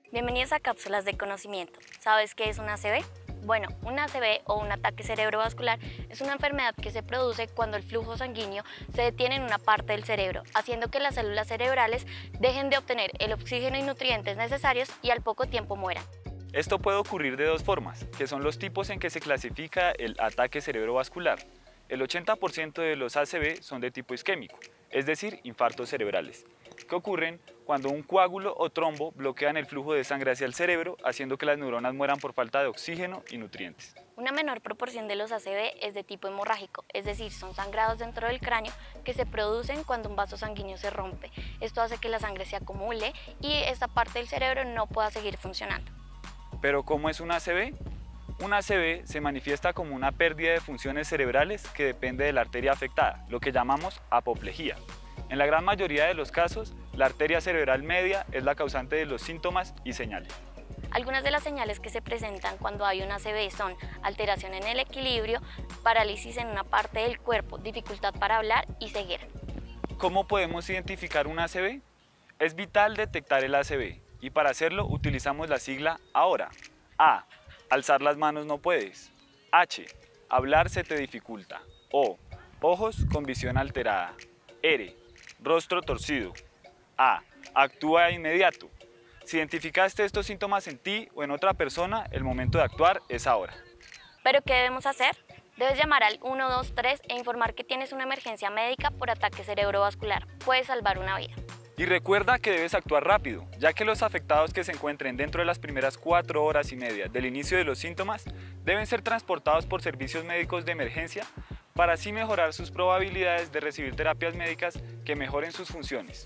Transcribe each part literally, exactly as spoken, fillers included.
Bienvenidos a Cápsulas de Conocimiento. ¿Sabes qué es una A C V? Bueno, una A C V o un ataque cerebrovascular es una enfermedad que se produce cuando el flujo sanguíneo se detiene en una parte del cerebro, haciendo que las células cerebrales dejen de obtener el oxígeno y nutrientes necesarios y al poco tiempo mueran. Esto puede ocurrir de dos formas, que son los tipos en que se clasifica el ataque cerebrovascular. El ochenta por ciento de los A C V son de tipo isquémico, es decir, infartos cerebrales, que ocurren cuando un coágulo o trombo bloquean el flujo de sangre hacia el cerebro, haciendo que las neuronas mueran por falta de oxígeno y nutrientes. Una menor proporción de los A C V es de tipo hemorrágico, es decir, son sangrados dentro del cráneo que se producen cuando un vaso sanguíneo se rompe. Esto hace que la sangre se acumule y esta parte del cerebro no pueda seguir funcionando. ¿Pero cómo es una A C V? Una A C V se manifiesta como una pérdida de funciones cerebrales que depende de la arteria afectada, lo que llamamos apoplejía. En la gran mayoría de los casos, la arteria cerebral media es la causante de los síntomas y señales. Algunas de las señales que se presentan cuando hay una A C V son alteración en el equilibrio, parálisis en una parte del cuerpo, dificultad para hablar y ceguera. ¿Cómo podemos identificar una A C V? Es vital detectar el A C V y para hacerlo utilizamos la sigla AHORA. A. Alzar las manos no puedes. H. Hablar se te dificulta. O. Ojos con visión alterada. R. Rostro torcido. A. Actúa de inmediato. Si identificaste estos síntomas en ti o en otra persona, el momento de actuar es ahora. ¿Pero qué debemos hacer? Debes llamar al uno dos tres e informar que tienes una emergencia médica por ataque cerebrovascular. Puedes salvar una vida. Y recuerda que debes actuar rápido, ya que los afectados que se encuentren dentro de las primeras cuatro horas y media del inicio de los síntomas deben ser transportados por servicios médicos de emergencia para así mejorar sus probabilidades de recibir terapias médicas que mejoren sus funciones.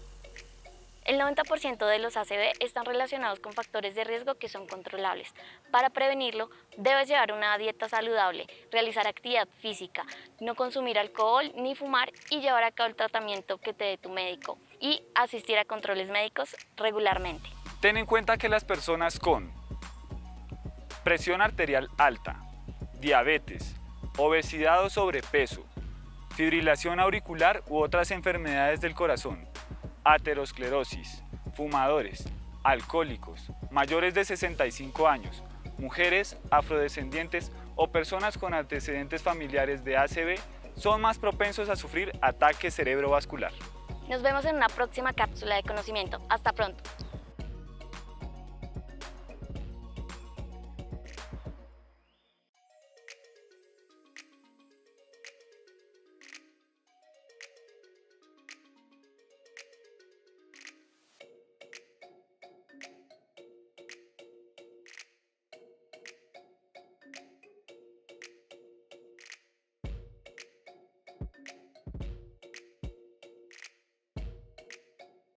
El noventa por ciento de los A C V están relacionados con factores de riesgo que son controlables. Para prevenirlo, debes llevar una dieta saludable, realizar actividad física, no consumir alcohol ni fumar y llevar a cabo el tratamiento que te dé tu médico y asistir a controles médicos regularmente. Ten en cuenta que las personas con presión arterial alta, diabetes, obesidad o sobrepeso, fibrilación auricular u otras enfermedades del corazón, aterosclerosis, fumadores, alcohólicos, mayores de sesenta y cinco años, mujeres afrodescendientes o personas con antecedentes familiares de A C V son más propensos a sufrir ataque cerebrovascular. Nos vemos en una próxima cápsula de conocimiento. Hasta pronto.